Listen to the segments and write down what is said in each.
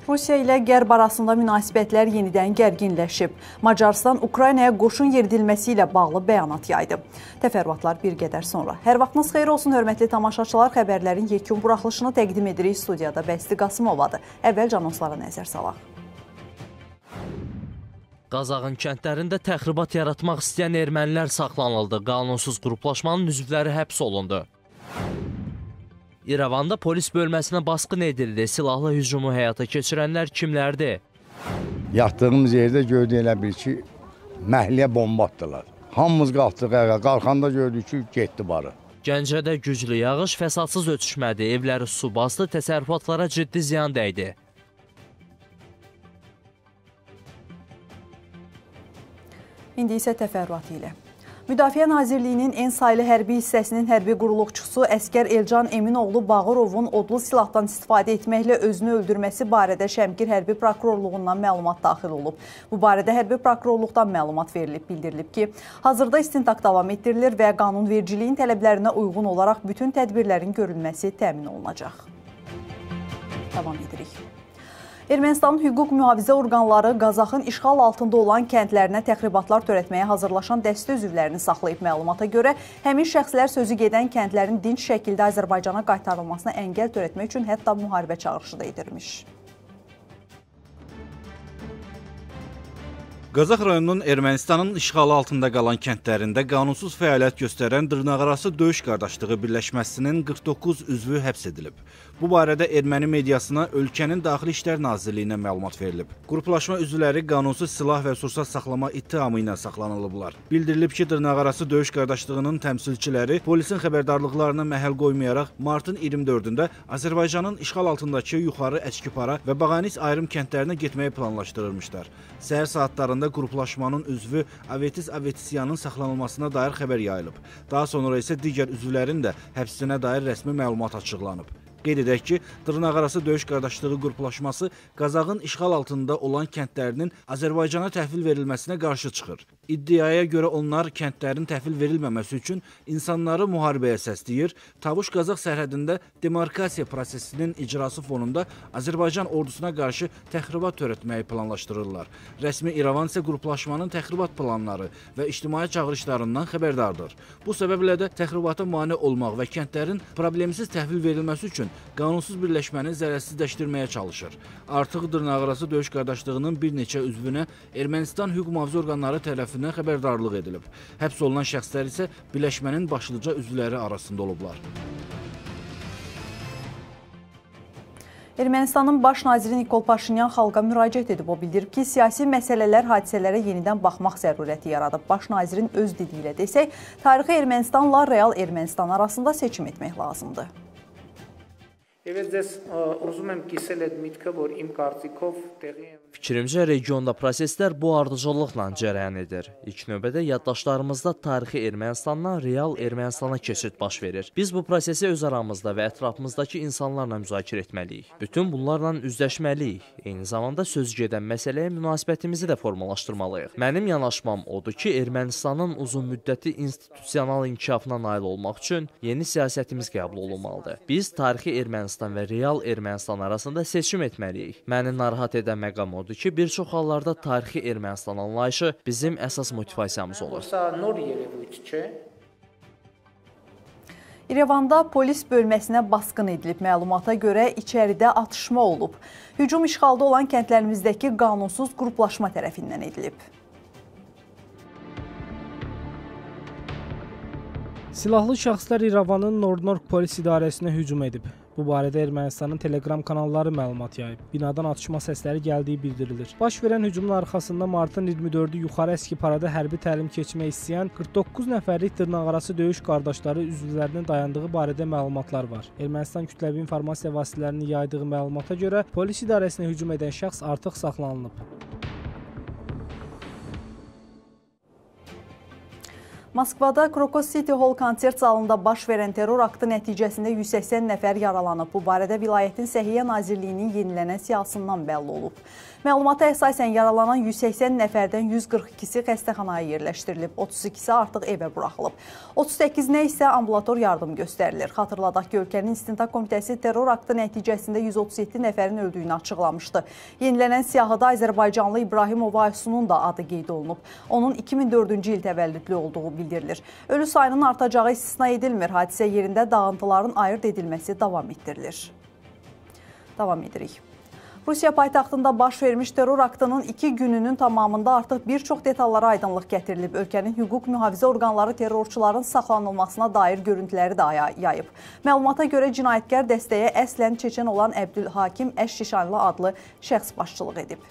Rusiya ilə Qərb arasında münasibətlər yenidən gərginləşib. Macarıstan Ukraynaya qoşun yeridilməsi ilə bağlı bəyanat yaydı. Təfərrüatlar bir qədər sonra. Hər vaxtınız xeyir olsun, hörmətli tamaşaçılar. Xəbərlərin yekun buraxılışını təqdim edirik. Studiyada Bəsti Qasımovadır. Əvvəlcə anonslara nəzər salaq. Qazağın kəndlərində təxribat yaratmaq istəyən ermənilər saxlanıldı. Qanunsuz qruplaşmanın üzvləri həbs olundu. İrəvanda polis bölməsinə basqın edildi. Silahlı hücumu həyata keçirənlər kimlərdir? Yatdığımız yerdə gördük elə bir ki, məhliyə bomba atdılar. Hamımız qalxdıq ayağa, qalxanda gördük ki, getdi barı. Gəncədə güclü yağış fəsadsız ötüşmədi. Evləri su bastı, təsərrüfatlara ciddi ziyan dəydi. İndi isə təfərrüatı ilə. Müdafiə Nazirliyinin en saylı hərbi hissəsinin hərbi quruluqçusu əskər Elcan Eminoğlu Bağırovun odlu silahdan istifadə etməklə özünü öldürməsi barədə Şəmkir Hərbi Prokurorluğundan məlumat daxil olub. Bu barədə Hərbi Prokurorluqdan məlumat bildirilib ki, hazırda istintaq davam etdirilir və qanunvericiliyin tələblərinə uyğun olaraq bütün tədbirlərin görülməsi təmin olunacaq. Davam edirik. Ermənistanın hüquq mühafizə orqanları Qazaxın işğal altında olan kəndlərinə təxribatlar törətməyə hazırlaşan dəstə üzvlərini saxlayıb. Məlumata görə həmin şəxslər sözü gedən kəndlərin dinç şəkildə Azərbaycana qaytarılmasına əngəl törətmək üçün hətta müharibə çağırışı da edirmiş. Qazax rayonunun Ermənistanın işğalı altında qalan kəndlərində qanunsuz fəaliyyət göstərən dırnaqarası döyüş qardaşlığı birləşməsinin 49 üzvü həbs edilib. Bu barədə erməni mediasına ölkənin Daxili İşlər Nazirliyinə məlumat verilib. Qruplaşma üzvləri qanunsuz silah və sursat saxlama ittihamı ilə saxlanılıblar. Bildirilib ki, dırnaqarası döyüş qardaşlığının təmsilçiləri polisin xəbərdarlıqlarına məhəl qoymayaraq martın 24-də Azərbaycanın işğal altındakı Yuxarı Əçkipara və Bağanis ayrım kəndlərinə getməyi planlaşdırırmışlar. Səhər saatlarında qruplaşmanın üzvü Avetis Avetisyanın saxlanılmasına dair xəbər yayılıb. Daha sonra isə digər üzvlərin də həbsinə dair rəsmi məlumat açıqlanıb. Qeyd edək ki, dırnaqarası döyüş qardaşlığı qruplaşması Qazaxın işğal altında olan kəndlərinin Azərbaycana təhvil verilməsinə qarşı çıxır. İddiaya görə onlar kəndlərin təhvil verilməməsi üçün insanları müharibəyə səsləyir, Tavuş-Qazax sərhədində demarkasiya prosesinin icrası fonunda Azərbaycan ordusuna qarşı təxribat törətməyi planlaşdırırlar. Rəsmi İrəvan isə qruplaşmanın təxribat planları və ictimai çağırışlarından xəbərdardır. Bu səbəblə də təxribata mane olmaq və kəndlərin problemsiz təhvil verilməsi üçün qanunsuz birləşməni zərərsizləşdirməyə çalışır. Artıq dırnaqarası döyüş qardaşlığının bir neçə üzvünə Ermənistan hüquq mühafizə orqanları tərəfindən xəbərdarlıq edilib. Həbs olunan şəxslər isə birləşmənin başlıca üzvləri arasında olublar. Ermənistanın baş naziri Nikol Paşinyan xalqa müraciət edib. O bildirib ki, siyasi məsələlər hadisələrə yenidən baxmaq zərurəti yaradıb. Baş nazirin öz dili ilə desək, tarixi Ermənistanla real Ermənistan arasında seçim etmək lazımdır. Fikrimcə, regionda proseslər bu ardıcıllıqla cərəyan edir. İlk növbədə yaddaşlarımızda tarixi Ermənistandan real Ermənistana keçid baş verir. Biz bu prosesi öz aramızda və ətrafımızdakı insanlarla müzakirə etməliyik. Bütün bunlarla üzləşməliyik. Eyni zamanda söz gedən məsələyə münasibətimizi də formalaşdırmalıyıq. Mənim yanaşmam odur ki, Ermənistanın uzun müddəti institusional inkişafına nail olmaq üçün yeni siyasətimiz qəbul olunmalıdır. Biz tarixi Ermənistan və real Ermənistan arasında seçim etməliyik. Məni narahat edən məqam odur ki, bir çox hallarda tarixi Ermənistan anlayışı bizim əsas motivasiyamız olur. İrəvanda polis bölməsinə basqın edilib. Məlumata görə içəridə atışma olub. Hücum işğalda olan kəndlərimizdəki qanunsuz qruplaşma tərəfindən edilib. Silahlı şəxslər İrəvanın Nord-Norq polis idarəsinə hücum edib. Bu barədə Ermənistanın Telegram kanalları məlumat yayıb. Binadan atışma səsləri gəldiyi bildirilir. Baş verən hücumun arxasında martın 24-ü Yuxarı Əçkiparada hərbi təlim keçmək istəyən 49 nəfərlik dırnaqarası döyüş qardaşları üzvlərinin dayandığı barədə məlumatlar var. Ermənistan kütləvi informasiya vasitələrinin yaydığı məlumata görə polis idarəsinə hücum edən şəxs artıq saxlanılıb. Moskvada Crocus City Hall konsert zalında baş verən terror aktı nəticəsində 180 nəfər yaralanıb. Bu barədə vilayətin Səhiyyə Nazirliyinin yenilənən siyasından bəlli olub. Məlumata əsasən yaralanan 180 nəfərdən 142-si xəstəxanaya yerləşdirilib, 32-si artıq evə buraxılıb. 38-nə isə ambulator yardım göstərilir. Xatırladaq ki, ölkənin İstintaq Komitəsi terror aktı nəticəsində 137 nəfərin öldüyünü açıqlamışdı. Yenilənən siyahıda Azərbaycanlı İbrahimov Aysunun da adı qeyd olunub. Onun 2004-cü il təvəllüdlü olduğu bildirilir. Ölü sayının artacağı istisna edilmir. Hadisə yerində dağıntıların ayırt edilməsi davam etdirilir. Davam edirik. Rusiya paytaxtında baş vermiş terror aktının 2 gününün tamamında artıq bir çox detallara aydınlıq gətirilib. Ölkənin hüquq mühafizə orqanları terrorçuların saxlanılmasına dair görüntüləri də yayıb. Məlumata görə cinayətkar dəstəyə əslən Çeçen olan Əbdülhakim Əş-Şişanlı adlı şəxs başçılıq edib.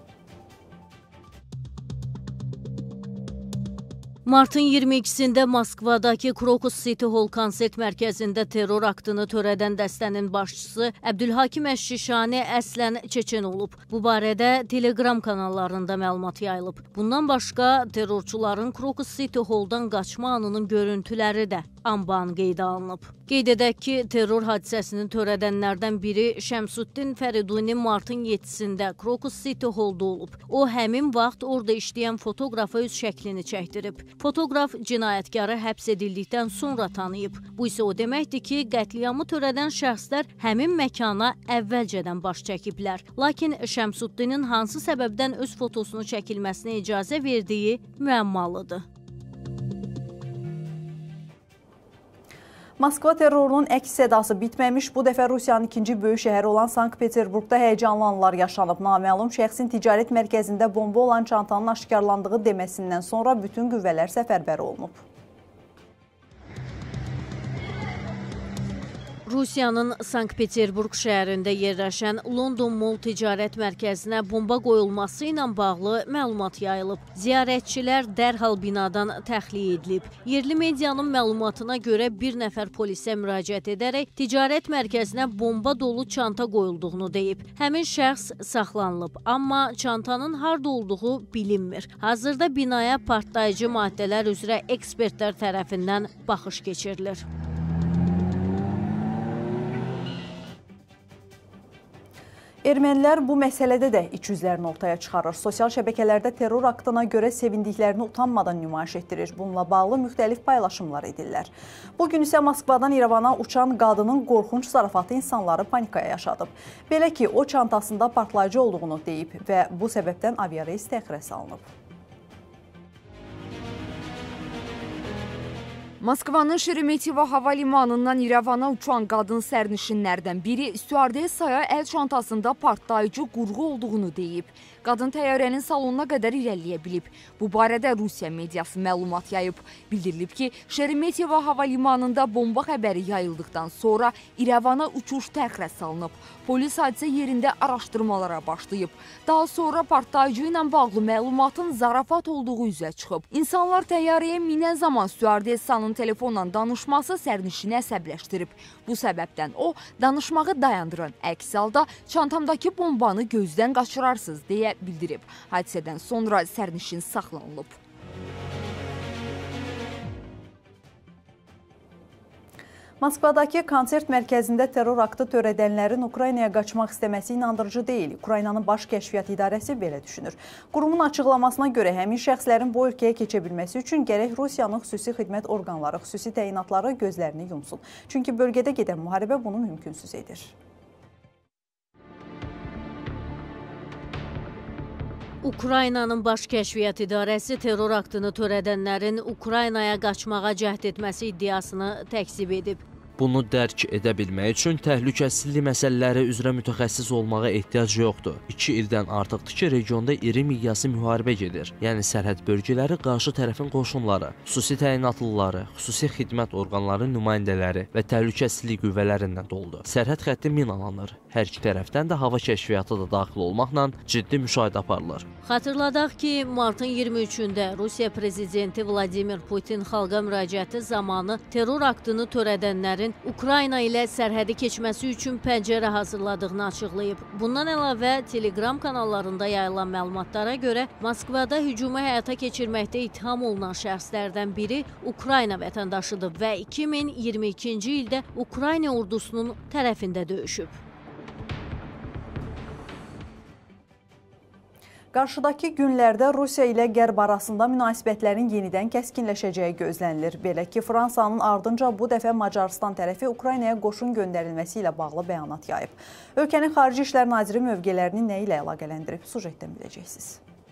Martın 22-sində Moskvadakı Crocus City Hall konsert mərkəzində terror aktını törədən dəstənin başçısı Əbdülhakim Əş-Şişani əslən Çeçen olub. Bu barədə Telegram kanallarında məlumat yayılıb. Bundan başqa terrorçuların Crocus City Hall'dan qaçma anının görüntüləri də anban qeydə alınıb. Qeyd edək ki, terror hadisəsinin törədənlərdən biri Şəmsuddin Fəriduni martın 7-sində Crocus City Hall'da olub. O, həmin vaxt orada işləyən fotoqrafa öz şəklini çəkdirib. Fotoqraf cinayətkarı həbs edildikdən sonra tanıyıb. Bu isə o deməkdir ki, qətliamı törədən şəxslər həmin məkana əvvəlcədən baş çəkiblər. Lakin Şəmsuddinin hansı səbəbdən öz fotosunu çəkilməsinə icazə verdiyi müəmmalıdır. Moskva terrorunun əks sədası bitməmiş, bu dəfə Rusiyanın ikinci böyük şəhəri olan Sankt-Peterburqda həyəcanlı anlar yaşanıb. Naməlum şəxsin ticarət mərkəzində bomba olan çantanın aşkarlandığı deməsindən sonra bütün qüvvələr səfərbər olunub. Rusiyanın Sankt-Peterburq şəhərində yerləşən London Mall ticarət mərkəzinə bomba qoyulması ilə bağlı məlumat yayılıb. Ziyarətçilər dərhal binadan təxliyə edilib. Yerli medianın məlumatına görə bir nəfər polisə müraciət edərək ticarət mərkəzinə bomba dolu çanta qoyulduğunu deyib. Həmin şəxs saxlanılıb, amma çantanın harda olduğu bilinmir. Hazırda binaya partlayıcı maddələr üzrə ekspertlər tərəfindən baxış keçirilir. Ermənilər bu məsələdə də iç yüzlərini ortaya çıxarır. Sosial şəbəkələrdə terror aktına görə sevindiklərini utanmadan nümayiş etdirir. Bununla bağlı müxtəlif paylaşımlar edirlər. Bugün isə Moskvadan İrəvana uçan qadının qorxunç zarafatı insanları panikaya yaşadıb. Belə ki, o çantasında partlayıcı olduğunu deyib və bu səbəbdən aviareys təxirə salınıb. Moskvanın Şeremetyevo hava limanından İrəvana uçan qadın sərnişinlərdən biri stüardessaya əl çantasında partlayıcı qurğu olduğunu deyib. Qadın təyyarənin salonuna qədər irəliyə bilib. Bu barədə Rusiya mediası məlumat yayıb. Bildirilib ki, Şeremetyevo hava limanında bomba xəbəri yayıldıqdan sonra İrəvana uçuş təxirə salınıb. Polis hadisə yerində araşdırmalara başlayıb. Daha sonra partlayıcı ilə bağlı məlumatın zarafat olduğu üzə çıxıb. İnsanlar təyyarəyə minən zaman stüardessanın telefonla danışması sərnişini əsəbləşdirib. Bu səbəbdən o, danışmağı dayandırın. Əks halda çantamdakı bombanı gözdən qaçırarsınız deyə bildirib. Hadisədən sonra sərnişin saxlanılıb. Moskvadakı konsert mərkəzində terror aktı törədənlərin Ukraynaya qaçmaq istəməsi inandırıcı deyil. Ukraynanın Baş Kəşfiyyat İdarəsi belə düşünür. Qurumun açıqlamasına görə həmin şəxslərin bu ölkəyə keçə bilməsi üçün gərək Rusiyanın xüsusi xidmət orqanları, xüsusi təyinatları gözlərini yumsun. Çünki bölgədə gedən müharibə bunu mümkünsüz edir. Ukraynanın Baş Kəşfiyyat İdarəsi terror aktını törədənlərin Ukraynaya qaçmağa cəhd etməsi iddiasını təkzib edib. Bunu dərk edə bilmək üçün təhlükəsizlik məsələləri üzrə mütəxəssis olmağa ehtiyac yoxdur. 2 ildən artıqdır ki, regionda iri miqyaslı müharibə gedir. Yəni sərhəd bölgələri qarşı tərəfin qoşunları, xüsusi təyinatlıları, xüsusi xidmət orqanlarının nümayəndələri və təhlükəsizlik qüvvələrindən doludur. Sərhəd xətti minalanır. Hər iki tərəfdən də hava kəşfiyyatı da daxil olmaqla ciddi müşahidə aparılır. Xatırladaq ki, martın 23-də Rusiya prezidenti Vladimir Putin xalqa müraciəti zamanı terror aktını törədənlərin şəxslərin Ukrayna ilə sərhədi keçməsi üçün pəncərə hazırladığını açıqlayıb. Bundan əlavə, Telegram kanallarında yayılan məlumatlara görə Moskvada hücumu həyata keçirməkdə ittiham olunan şəxslərdən biri Ukrayna vətəndaşıdır və 2022-ci ildə Ukrayna ordusunun tərəfində döyüşüb. Qarşıdakı günlərdə Rusiya ilə Qərb arasında münasibətlərin yenidən kəskinləşəcəyi gözlənilir. Belə ki, Fransanın ardınca bu dəfə Macarıstan tərəfi Ukraynaya qoşun göndərilməsi ilə bağlı bəyanat yayıb. Ölkənin Xarici İşlər Naziri mövqelərini nə ilə əlaqələndirib? Sujetdən biləcəksiniz.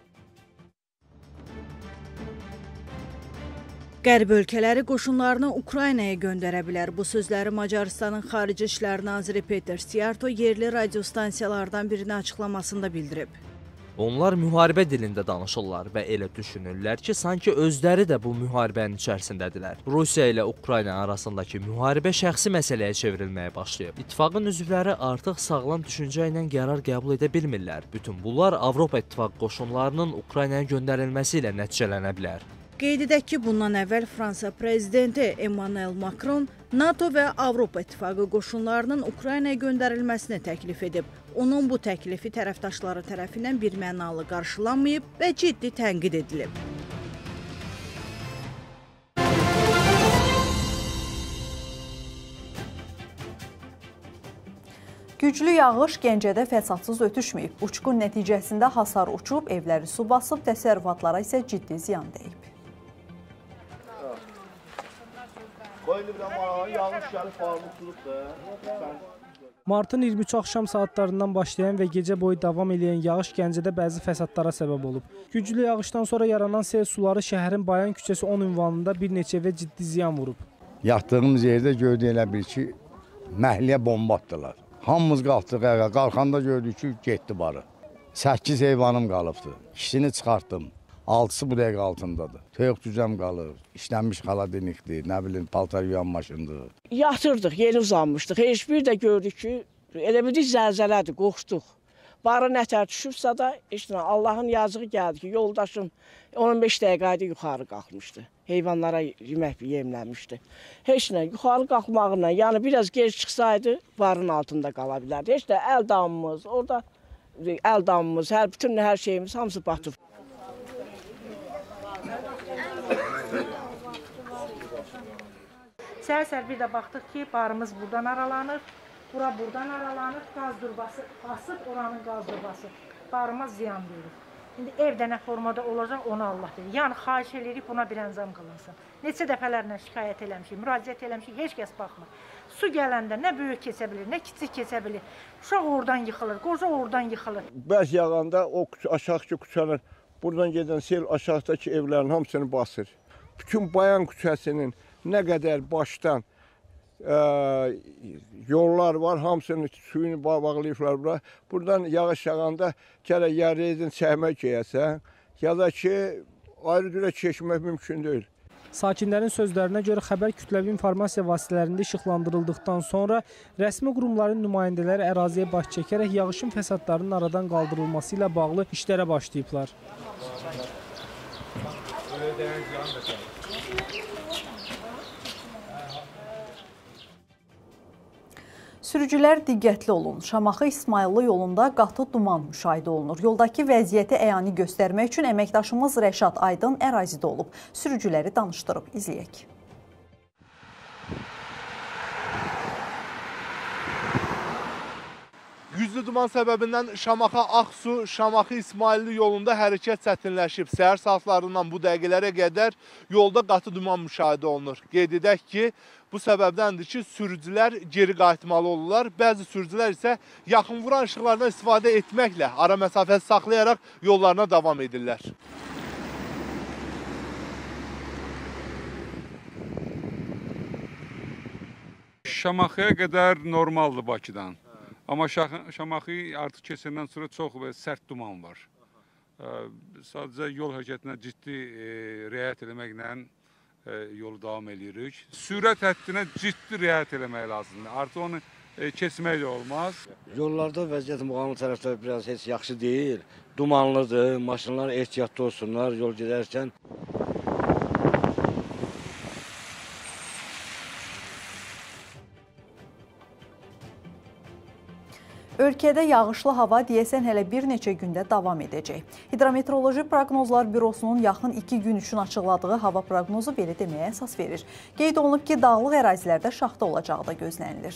Qərb ölkələri qoşunlarını Ukraynaya göndərə bilər. Bu sözləri Macarıstanın Xarici İşlər Naziri Peter Siyarto yerli radiostansiyalardan birinin açıqlamasında bildirib. Onlar müharibə dilində danışırlar və elə düşünürlər ki, sanki özləri də bu müharibənin içərisindədirlər. Rusiya ilə Ukrayna arasındakı müharibə şəxsi məsələyə çevrilməyə başlayıb. İttifaqın üzvləri artıq sağlam düşüncə ilə qərar qəbul edə bilmirlər. Bütün bunlar Avropa İttifaq qoşunlarının Ukraynaya göndərilməsi ilə nəticələnə bilər. Qeyd edək ki, bundan əvvəl Fransa prezidenti Emmanuel Macron NATO və Avropa İttifaqı qoşunlarının Ukraynaya göndərilməsini təklif edib. Onun bu təklifi tərəfdaşları tərəfindən birmənalı qarşılanmayıb və ciddi tənqid edilib. Güclü yağış Gəncədə fəsadsız ötüşməyib. Uçqun nəticəsində hasar uçub, evləri su basıb, təsərrüfatlara isə ciddi ziyan dəyib. Martın 23 axşam saatlarından başlayan və gecə boyu davam edən yağış Gəncədə bəzi fəsadlara səbəb olub. Güclü yağışdan sonra yaranan sel suları şəhərin Bayan küçəsi 10 ünvanında bir neçə evə ciddi ziyan vurub. Yatdığımız yerdə gördük elə bir ki, məhliyə bomba atdılar. Hamımız qalxdıq ayağa, qalxanda gördük ki, getdi barı. 8 heyvanım qalıbdı, ikisini çıxartdım. 6-sı bu dəqiqə altındadır. Toyuq cüzəm qalır, işlənmiş xaladenikdir, nə bilim, paltar yuyan maşındır. Yatırdıq, yeni uzanmışdıq. Heç bir də gördük ki, elə bildik zəlzələdir, qorxduq. Barı nətər düşübsə da, işte Allahın yazığı gəldi ki, yoldaşım 15 dəqiqəydə yuxarı qalxmışdı. Heyvanlara yemək yemlənmişdi. Heç nə, yuxarı qalxmağına, yəni biraz gec çıxsaydı, barın altında qala bilərdi. Heç də əl damımız, orada əl damımız, bütün hər şeyimiz hamısı batıb. Səhər-səhər bir də baxdıq ki, barımız buradan aralanır, bura buradan aralanır, qaz durbası basıb, oranın qaz durbası. Barıma ziyan verir. İndi evdə nə formada olacaq, onu Allah bilir. Yəni, xahiş edirik, buna bir əncam qılınsın. Neçə dəfələrlə şikayət eləmişik, müraciət eləmişik, heç kəs baxmır. Su gələndə nə böyük keçə bilir, nə kiçik keçə bilir. Uşaq oradan yıxılır, qoca oradan yıxılır. Bəs yağanda o aşağıki küçənin, buradan gedən sel aşağıdakı evlərin hamısını basır. Bütün Bayan küçəsinin nə qədər başdan yollar var, hamısını suyunu bağlayıblar bura. Buradan yağış yağanda gərək ya rezin çəkmək geyəsən, ya da ki, ayrı-ayrı keçmək mümkün deyil. Sakinlərin sözlərinə görə xəbər kütləvi informasiya vasitələrində işıqlandırıldıqdan sonra rəsmi qurumların nümayəndələri əraziyə baş çəkərək yağışın fəsadlarının aradan qaldırılması ilə bağlı işlərə başlayıblar. Sürücülər diqqətli olun. Şamaxı İsmayıllı yolunda qatı duman müşahidə olunur. Yoldakı vəziyyəti əyani göstərmək üçün əməkdaşımız Rəşad Aydın ərazidə olub. Sürücüləri danışdırıb. İzləyək. Güclü duman səbəbindən Şamaxı-Ağsu, Şamaxı-İsmayıllı yolunda hərəkət çətinləşib. Səhər saatlarından bu dəqiqələrə qədər yolda qatı duman müşahidə olunur. Qeyd edək ki, bu səbəbdəndir ki, sürücülər geri qayıtmalı olurlar. Bəzi sürücülər isə yaxın vuran işıqlardan istifadə etməklə ara məsafəsi saxlayaraq yollarına davam edirlər. Şamaxıya qədər normaldır Bakıdan. Amma Şamaxı artıq keçəndən sonra çox sərt duman var. Sadəcə yol hərəkətinə ciddi riayət eləməklə yolu davam edirik. Sürət həddinə ciddi riayət eləmək lazımdır. Artıq onu keçmək də olmaz. Yollarda vəziyyət Muğamlı tərəfdə biraz heç yaxşı deyil. Dumanlıdır, maşınlar ehtiyatlı olsunlar yol gedərkən. Ölkədə yağışlı hava deyəsən hələ bir neçə gündə davam edəcək. Hidrometeoroloji Proqnozlar Bürosunun yaxın 2 gün üçün açıqladığı hava proqnozu belə deməyə əsas verir. Qeyd olunub ki, dağlıq ərazilərdə şaxta olacağı da gözlənilir.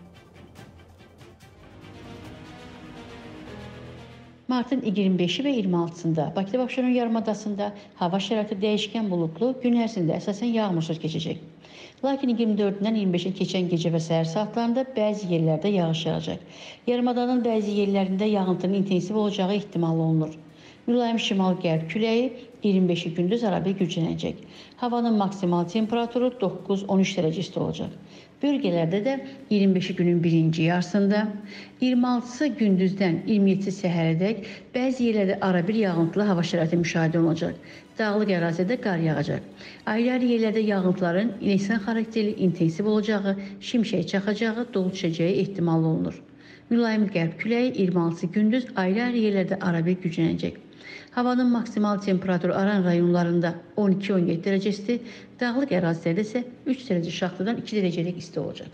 Martın 25-i və 26-sında Bakıda və Abşeron yarımadasında hava şəraiti dəyişkən buludlu, gün ərzində əsasən yağmursuz keçəcək. Lakin 24-dən 25-ə keçən gecə və səhər saatlarında bəzi yerlərdə yağış yağacaq. Yarımadanın bəzi yerlərində yağıntının intensiv olacağı ehtimal olunur. Mülayim şimal-qərb küləyi 25-i gündüz arabir güclənəcək. Havanın maksimal temperaturu 9-13 dərəcə isti olacaq. Bölgələrdə də 25-i günün birinci yarısında, 26-sı gündüzdən 27-si səhərədək bəzi yerlərdə arabir yağıntılı hava şəraiti müşahidə olunacaq. Dağlıq ərazidə qar yağacaq. Ayrı-ayrı yerlərdə yağıntıların leysan xarakterli intensiv olacağı, şimşək çaxacağı, dolu düşəcəyi ehtimal olunur. Mülayim qərb küləyi 26-sı gündüz ayrı-ayrı yerlərdə arabir güclənəcək. Havanın maksimal temperaturu Aran rayonlarında 12-17 dərəcə isti, dağlıq ərazilərdə isə 3 dərəcə şaxtadan 2 dərəcəlik isti olacaq.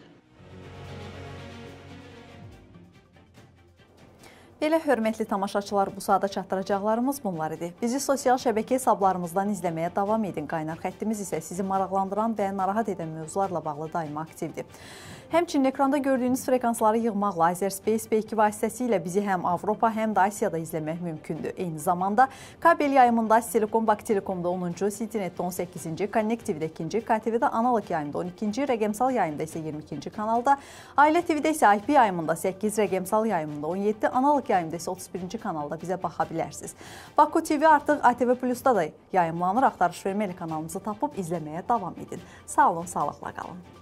Belə hörmətli tamaşaçılar, bu saata çatdıracaqlarımız bunlar idi. Bizi sosial şəbəkə hesablarımızdan izləməyə davam edin. Qaynar xəttimiz isə sizi maraqlandıran və narahat edən mövzularla bağlı daima aktivdir. Həmçinin ekranda gördüyünüz frekansları yığmaqla Azərspace B2 vasitəsilə bizi həm Avropa, həm də Asiyada izləmək mümkündür. Eyni zamanda kabel yayımında Telekom, Bakı Telekomda 10-cu, Citynet-də 18-ci, Connect-TV-də 2-ci, KTV-də analog yayımda 12-ci, rəqəmsal yayımda isə 22-ci kanalda, Ailə TV-də isə IP yayımında 8, rəqəmsal yayımında 17, analog yayımda isə 31-ci kanalda bizə baxa bilərsiniz. Baku TV artıq ATV Plus-da da yayımlanır. Axtarış verməklə kanalımızı tapıb izləməyə davam edin. Sağ olun, sağlıqla qalın.